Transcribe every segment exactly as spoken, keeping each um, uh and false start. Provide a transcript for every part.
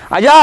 आजा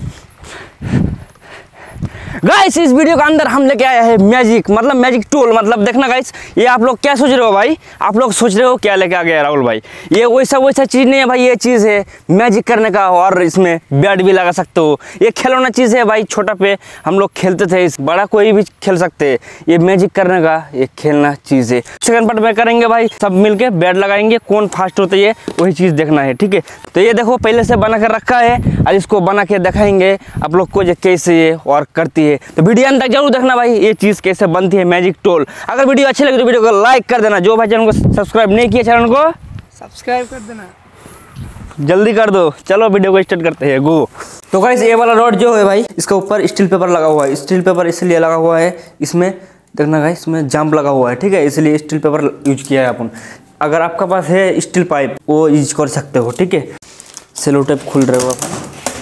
गाइस। इस वीडियो के अंदर हम लेके आया है मैजिक, मतलब मैजिक टूल। मतलब देखना गाइस, ये आप लोग क्या सोच रहे हो भाई, आप लोग सोच रहे हो क्या लेके आ गया राहुल भाई। ये वैसा वैसा चीज़ नहीं है भाई, ये चीज़ है मैजिक करने का, और इसमें बेड भी लगा सकते हो। ये खिलौना चीज़ है भाई, छोटा पे हम लोग खेलते थे, इस बड़ा कोई भी खेल सकते हैं। ये मैजिक करने का ये खेलना चीज़ है। सेकंड पार्ट में करेंगे भाई, सब मिलके बेड लगाएंगे, कौन फास्ट होता है वही चीज़ देखना है, ठीक है। तो ये देखो पहले से बना कर रखा है, और इसको बना के दिखाएंगे आप लोग को कैसे ये और करती है। तो वीडियो अंत तक जरूर देखना भाई, ये चीज़ कैसे बनती है मैजिक टूल। अगर वीडियो अच्छी लगे तो वीडियो को लाइक कर देना, जो भाई चैनल को सब्सक्राइब नहीं किया चैनल को सब्सक्राइब कर देना, जल्दी कर दो। चलो वीडियो को स्टार्ट करते हैं, गो। तो गाइस ये वाला रॉड जो है भाई, इसके ऊपर स्टील पेपर लगा हुआ है। स्टील पेपर इसलिए लगा हुआ है, इसमें देखना गाइस, इसमें जाम लगा हुआ है, ठीक है, इसलिए स्टील पेपर यूज किया है अपन। अगर आपका पास है स्टील पाइप, वो यूज कर सकते हो, ठीक है। सेलो टेप खुल रहे हो अपन,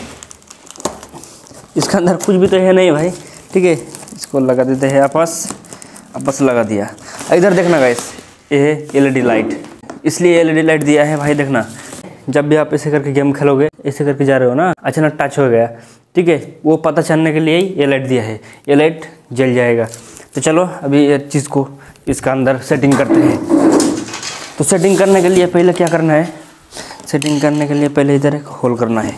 इसके अंदर कुछ भी तो है नहीं भाई, ठीक है। इसको लगा देते हैं आपस आपस लगा दिया। इधर देखना गाइस, ये है एलईडी लाइट, इसलिए एलईडी लाइट दिया है भाई। देखना जब भी आप ऐसे करके गेम खेलोगे, ऐसे करके जा रहे हो ना, अचानक टच हो गया, ठीक है, वो पता चलने के लिए ही ये लाइट दिया है, ये लाइट जल जाएगा। तो चलो अभी ये चीज़ को इसका अंदर सेटिंग करते हैं। तो सेटिंग करने के लिए पहले क्या करना है, सेटिंग करने के लिए पहले इधर एक होल करना है,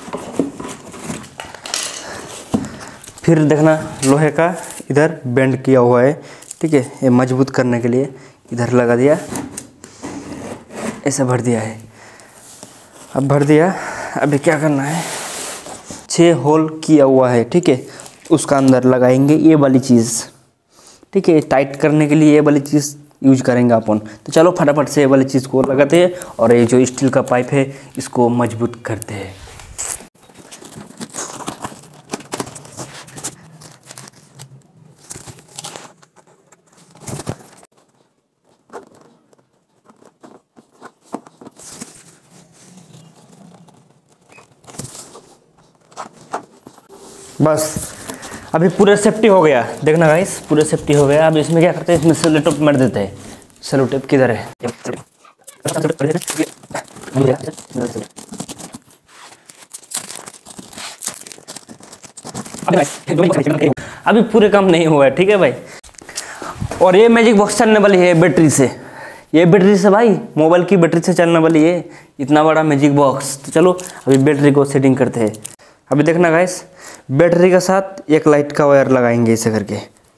फिर देखना लोहे का इधर बेंड किया हुआ है, ठीक है, ये मजबूत करने के लिए इधर लगा दिया, ऐसा भर दिया है। अब भर दिया, अभी क्या करना है, छः होल किया हुआ है, ठीक है, उसका अंदर लगाएंगे ये वाली चीज़, ठीक है। टाइट करने के लिए ये वाली चीज़ यूज करेंगे अपन। तो चलो फटाफट से ये वाली चीज़ को लगाते हैं, और ये जो स्टील का पाइप है इसको मजबूत करते हैं। बस अभी पूरे सेफ्टी हो गया, देखना गाइस, पूरे सेफ्टी हो गया। अब इसमें क्या करते हैं, इसमें सेलो टेप मार देते हैं। सेलो टेप किधर है, अभी पूरे काम नहीं हुआ है, ठीक है भाई। और ये मैजिक बॉक्स चलने वाली है बैटरी से, ये बैटरी से भाई, मोबाइल की बैटरी से चलने वाली है इतना बड़ा मैजिक बॉक्स। तो चलो अभी बैटरी को सेटिंग करते हैं। अभी देखना गाइस, बैटरी के साथ एक लाइट का वायर लगाएंगे, ऐसे करके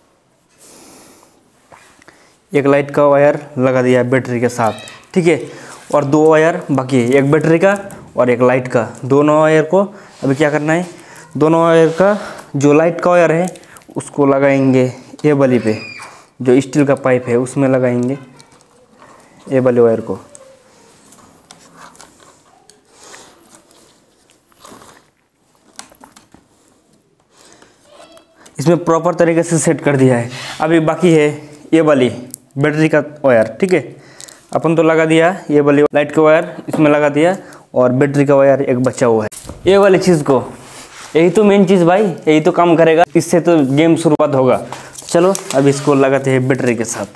एक लाइट का वायर लगा दिया बैटरी के साथ, ठीक है। और दो वायर बाकी है, एक बैटरी का और एक लाइट का, दोनों वायर को अभी क्या करना है, दोनों वायर का जो लाइट का वायर है उसको लगाएंगे ये वाली पे, जो स्टील का पाइप है उसमें लगाएंगे ये वाले वायर को। इसमें प्रॉपर तरीके से सेट कर दिया है। अभी बाकी है ये वाली बैटरी का वायर, ठीक है, अपन तो लगा दिया, ये वाली लाइट का वायर इसमें लगा दिया, और बैटरी का वायर एक बचा हुआ है। ये वाली चीज़ को, यही तो मेन चीज़ भाई, यही तो काम करेगा, इससे तो गेम शुरुआत होगा। चलो अब इसको लगाते हैं बैटरी के साथ।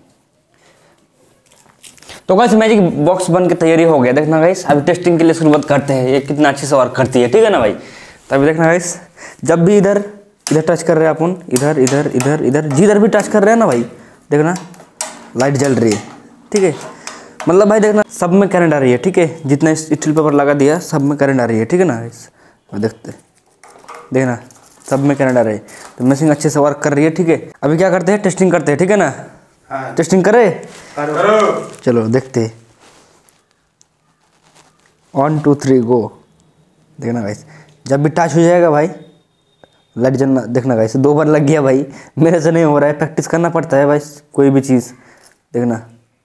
तो गाइस मैजिक बॉक्स बन के तैयारी हो गया, देखना गाइस। अभी टेस्टिंग के लिए शुरुआत करते हैं, ये कितना अच्छे से वर्क करती है, ठीक है ना भाई। तो अभी देखना गाइस, जब भी इधर इधर टच कर रहे हैं अपन, इधर इधर इधर इधर जिधर भी टच कर रहे हैं ना भाई, देखना लाइट जल रही है, ठीक है। मतलब भाई देखना सब में करंट आ रही है, ठीक है, जितना स्टील पेपर लगा दिया सब में करंट आ रही है, ठीक है ना। देखते देखना सब में करंट आ रही है, तो मशीन अच्छे से वर्क कर रही है, ठीक है। अभी क्या करते हैं, टेस्टिंग करते हैं, ठीक है ना। हाँ। टेस्टिंग करे, करो। चलो देखते हैं, वन टू थ्री गो। देखना गाइस, जब भी टच हो जाएगा भाई लाइट जलना, देखना गाइस, दो बार लग गया भाई, मेरे से नहीं हो रहा है, प्रैक्टिस करना पड़ता है भाई कोई भी चीज़। देखना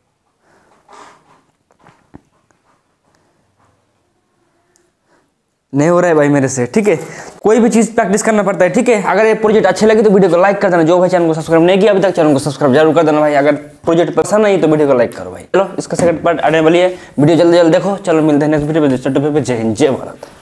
नहीं हो रहा है भाई मेरे से, ठीक है, कोई भी चीज़ प्रैक्टिस करना पड़ता है, ठीक है। अगर ये प्रोजेक्ट अच्छे लगे तो वीडियो को लाइक कर देना, जो भाई चैनल को सब्सक्राइब नहीं किया अभी तक चैनल को सब्सक्राइब जरूर कर देना भाई। अगर प्रोजेक्ट पसंद नहीं तो वीडियो को लाइक करो भाई। चलो इसका सेकंड पार्ट आने वाली है, वीडियो जल्दी जल्दी देखो। चलो मिलते हैं नेक्स्ट वीडियो में, जय हिंद जय भारत।